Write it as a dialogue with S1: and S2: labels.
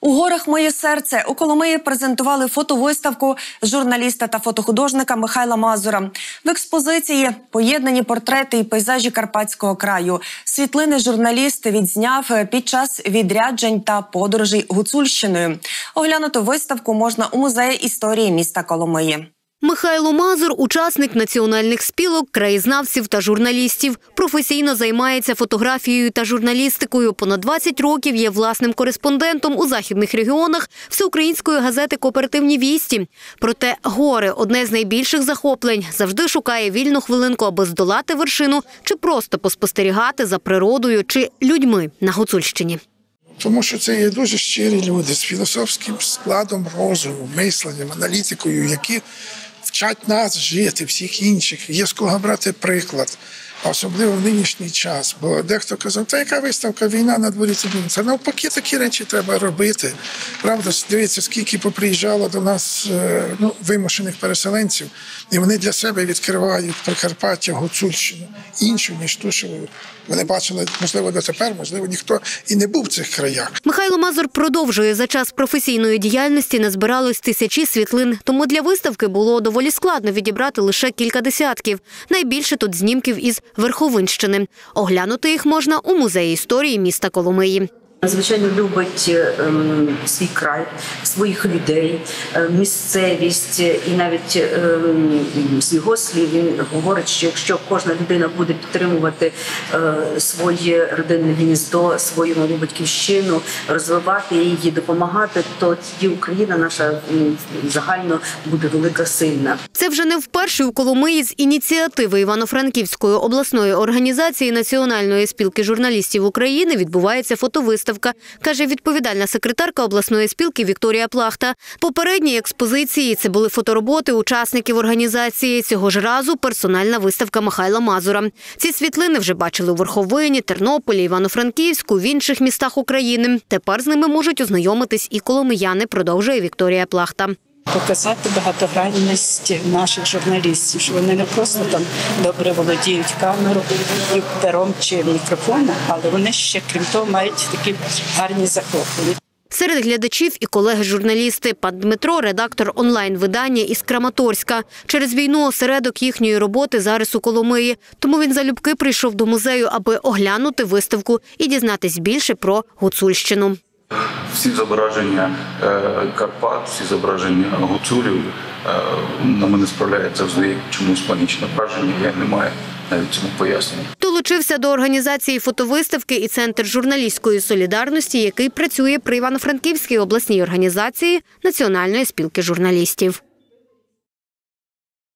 S1: У горах моє серце у Коломиї презентували фотовиставку журналіста та фотохудожника Михайла Мазура. В експозиції поєднані портрети і пейзажі Карпатського краю. Світлини журналіст відзняв під час відряджень та подорожей Гуцульщиною. Оглянути виставку можна у музеї історії міста Коломиї.
S2: Михайло Мазур – учасник національних спілок, краєзнавців та журналістів. Професійно займається фотографією та журналістикою. Понад 20 років є власним кореспондентом у західних регіонах всеукраїнської газети «Кооперативні вісті». Проте гори – одне з найбільших захоплень. Завжди шукає вільну хвилинку, аби здолати вершину чи просто поспостерігати за природою чи людьми на Гуцульщині.
S3: Тому що це є дуже щирі люди з філософським складом розуму, мисленням, аналітикою, які вчать нас жити, всіх інших. Є з кого брати приклад, особливо в нинішній час. Бо дехто казав, та яка виставка, війна на дворі. Це навпаки такі речі треба робити. Правда, дивіться, скільки поприїжджало до нас вимушених переселенців, і вони для себе відкривають Прикарпаття, Гуцульщину, іншу, ніж ту, що вони бачили, можливо, дотепер, можливо, ніхто і не був в цих краях.
S2: Михайло Мазур продовжує. За час професійної діяльності назбиралось тисячі світлин. Тому для виставки було доволі складно відібрати лише кілька десятків. Найбільше тут знімків із Верховинщини. Оглянути їх можна у музеї історії міста Коломиї.
S4: Звичайно, любить свій край, своїх людей, місцевість і навіть з його слів він говорить, що якщо кожна людина буде підтримувати своє родинне гніздо, свою малу батьківщину, розвивати її, допомагати, то тоді Україна наша загально буде велика, сильна.
S2: Це вже не вперше у Коломиї з ініціативи Івано-Франківської обласної організації Національної спілки журналістів України відбувається фотовиставка, каже відповідальна секретарка обласної спілки Вікторія Плахта. Попередні експозиції – це були фотороботи учасників організації. Цього ж разу персональна виставка Михайла Мазура. Ці світлини вже бачили у Верховині, Тернополі, Івано-Франківську, в інших містах України. Тепер з ними можуть ознайомитись і коломияни, продовжує Вікторія Плахта.
S5: Показати багатогранність наших журналістів, що вони не просто там добре володіють камерою, пером чи мікрофоном, але вони ще, крім того, мають такі гарні захоплення.
S2: Серед глядачів і колеги-журналісти. Пан Дмитро – редактор онлайн-видання із Краматорська. Через війну осередок їхньої роботи зараз у Коломиї. Тому він залюбки прийшов до музею, аби оглянути виставку і дізнатись більше про Гуцульщину.
S6: Всі зображення Карпат, всі зображення гуцулів на мене справляє завжди чомусь панічне враження, я не маю навіть цьому пояснення.
S2: Долучився до організації фотовиставки і Центр журналістської солідарності, який працює при Івано-Франківській обласній організації Національної спілки журналістів.